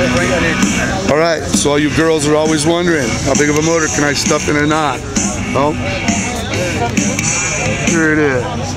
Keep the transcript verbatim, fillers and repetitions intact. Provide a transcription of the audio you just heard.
All right, so all you girls are always wondering, how big of a motor can I stuff in a knot? Well, here it is.